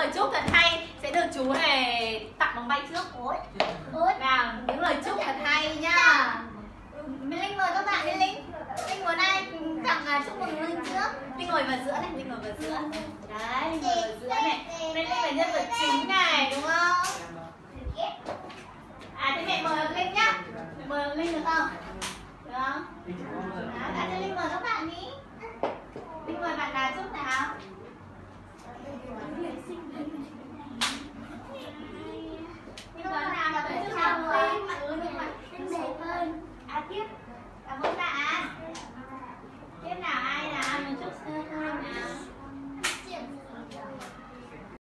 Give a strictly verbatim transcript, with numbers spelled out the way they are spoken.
lời chúc thật hay sẽ được chú này tặng bóng bay trước. Ôi. Ôi. Nào, những lời chúc thật hay nhá. Minh Linh mời các bạn. Minh Linh. Linh muốn ai tặng chúc mừng Linh trước? Linh ngồi vào giữa này, Linh ngồi vào giữa. Đấy, Linh ngồi vào giữa này. Đây Linh là nhân vật chính này, đúng không? À thế mẹ mời Linh nhá. Mời Linh được không?